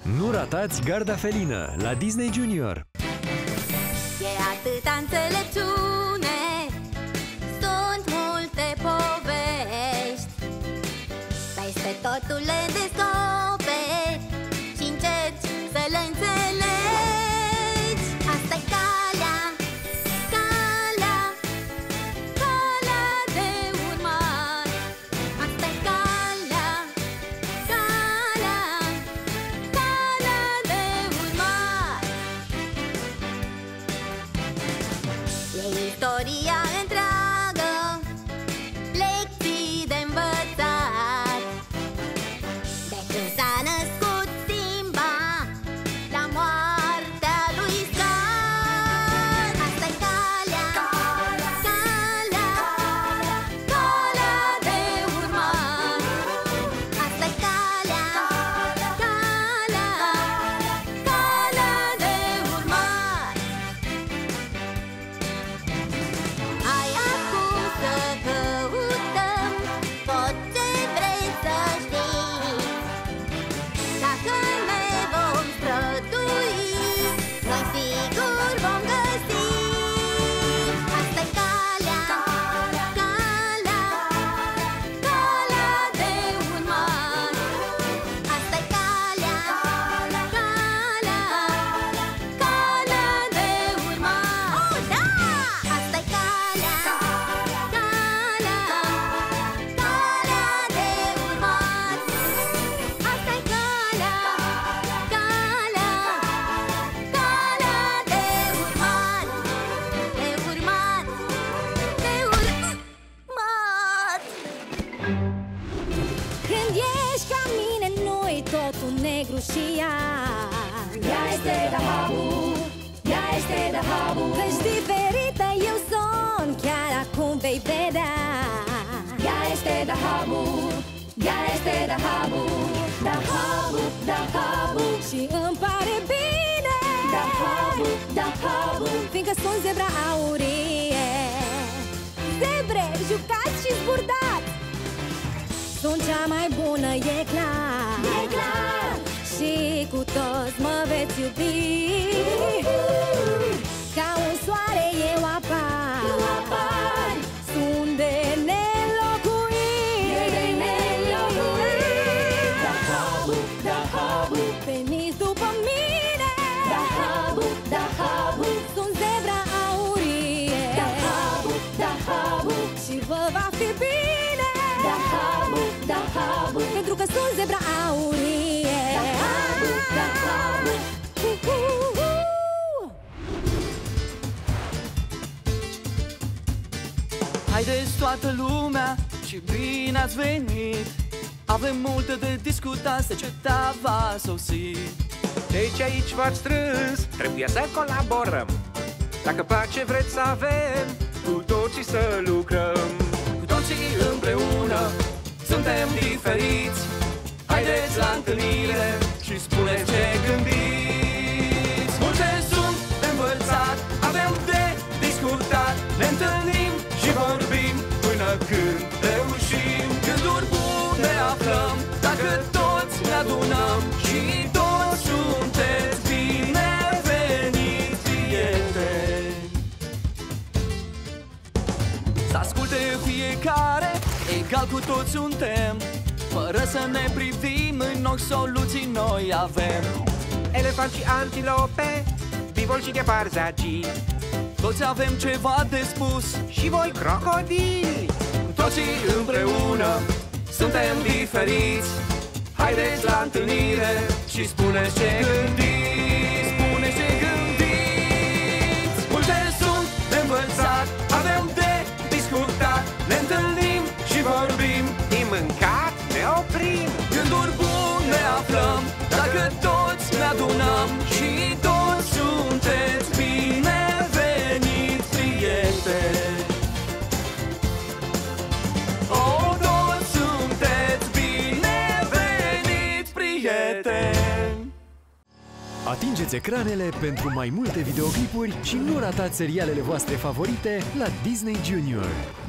Nu ratați Garda Felină la Disney Junior. E atâta înțelepciune, sunt multe povești, peste totul le descoperi și încerci să le înțelegi. Asta-i calea, calea, calea de urmat. Asta-i calea, calea, calea de urmat. E istoria întreagă, lecții de învățat. De când s-a născut Simba, la moartea lui Scar. Asta-i calea, calea, calea de urmat. Asta-i calea, calea, calea de urmat. Hai acum să căutăm tot ce vrei să știi. Dacă ne vom strădui, noi sigur vom găsi. Asta-i calea, calea, calea de urmat. Asta-i calea, calea, calea de urmat. Oh, da! Asta-i calea, calea, calea de urmat. Asta-i calea, calea, calea de urmat. De urmat, de urmat. Când ești ca mine, nu-i totul negru și alb. Ea este Dahabu, ea este Dahabu. Ești diferită, eu sunt, chiar acum vei vedea. Ea este Dahabu, ea este Dahabu. Dahabu, Dahabu. Și îmi pare bine. Dahabu, Dahabu. Fiindcă sunt zebra aurie. Zebre, jucați și zburdați. Sunt cea mai bună, e clar. E clar. Și cu toți mă veți iubi. Ca un soare eu apar. Eu apar. Sunt de nelocuit. E de nelocuit. Dahabu, Dahabu. Veniți după mine. Dahabu, Dahabu. Sunt zebra aurie. Dahabu, Dahabu. Și vă va fi bine. Dahabu, Dahabu. Pentru că sunt zebra aurie. Dahabu, Dahabu. Haideți toată lumea și bine ați venit. Avem multe de discutat, seceta va sosi. Deci aici v-ați strâns, trebuie să colaborăm. Dacă pace vreți să avem, cu toții să lucrăm. Cu toții împreună suntem diferiți. Haideți la întâlnire și spuneți ce gândiți. Multe sunt de învățat, avem de discutat. Ne întâlnim și vorbim până când reușim. Gânduri bune aflăm dacă toți ne adunăm. Și toți sunteți bineveniți, prieteni. Să asculte fiecare, egal cu toți suntem. Fără să ne privim în ochi, soluții noi avem. Elefant și antilope, bivol și ghepard zagi. Toți avem ceva de spus. Și voi crocodili. Toții împreună suntem diferiți. Haideți la întâlnire și spuneți ce gândiți. Spuneți ce gândiți. Multe sunt de învățat, avem de discutat. Ne întâlnim și vorbim, Din mâncat ne oprim. gânduri bune aflăm dacă toți ne adunăm. Și toți sunteți bineveniți, prieteni. Oh, toți sunteți bineveniți, prieteni. Atingeți ecranele pentru mai multe videoclipuri și nu ratați serialele voastre favorite la Disney Junior.